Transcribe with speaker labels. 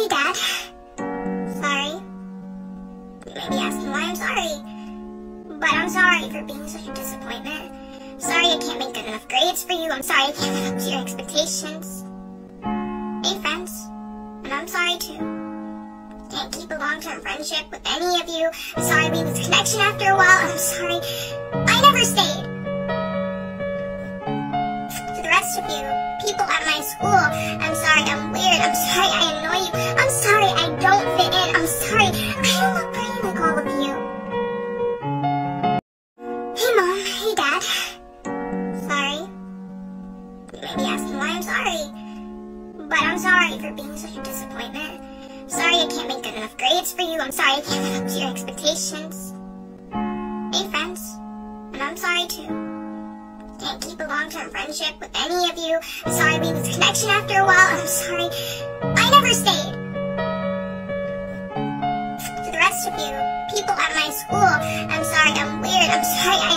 Speaker 1: Hey, Dad. Sorry. You may be asking why I'm sorry. But I'm sorry for being such a disappointment. I'm sorry I can't make good enough grades for you. I'm sorry I can't live up to your expectations. Hey, friends. And I'm sorry, too. Can't keep a long-term friendship with any of you. I'm sorry we lose connection after a while. And I'm sorry I never stayed. To the rest of you, people at my school, I'm sorry I'm weird. I'm sorry I annoy you. I'm sorry I don't fit in. I'm sorry I don't look pretty like all of you. Hey, Mom. Hey, Dad. Sorry. You may be asking why I'm sorry. But I'm sorry for being such a disappointment. I'm sorry I can't make good enough grades for you. I'm sorry I can't live up to your expectations. Hey, friends. And I'm sorry, too. Can't keep a long-term friendship with any of you. I'm sorry we lose connection after a while. And I'm sorry I never stayed. To the rest of you, people at my school, I'm sorry I'm weird. I'm sorry I